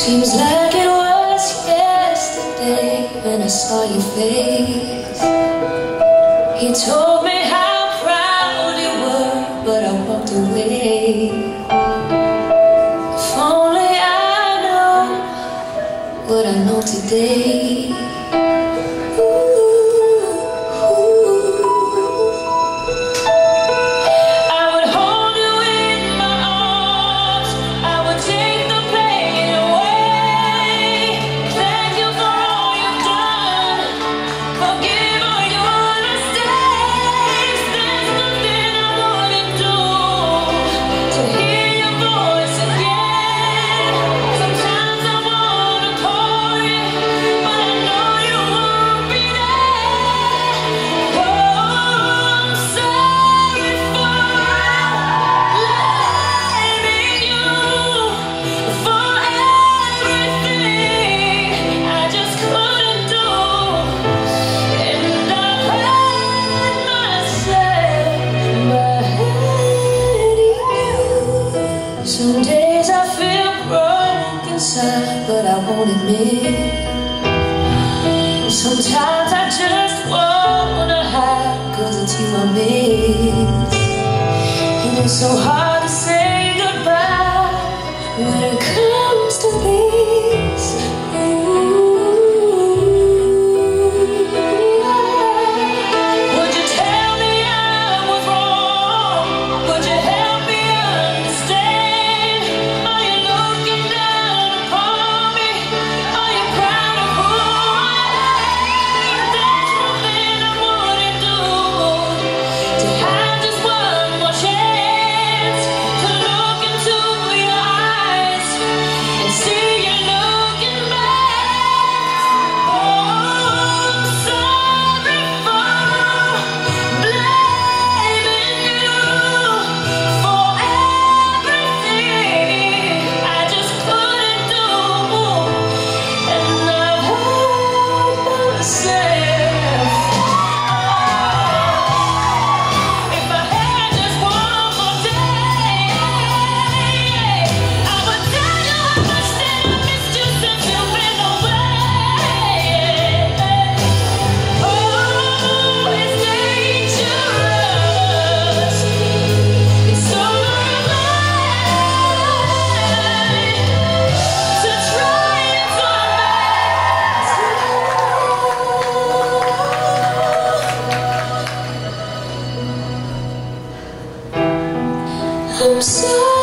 Seems like it was yesterday when I saw your face. You told me how proud you were, but I walked away. If only I know what I know today. Some days I feel broke inside, but I won't admit. Sometimes I just wanna hide, 'cause it's you I miss. And it's so hard to say goodbye when it comes to this. Would you tell me I was wrong? Would you help me understand? Are you looking down upon me? Are you proud of who I am? There's nothing I wouldn't do to have just one more chance to look into your eyes and see you looking back. Oh, I'm sorry for blaming you for everything I just couldn't do, and I've hurt myself. If I had just one more day, I would tell you how much that I missed you since you've been away. Oh, it's dangerous. It's so right to try and turn back time. I'm sorry.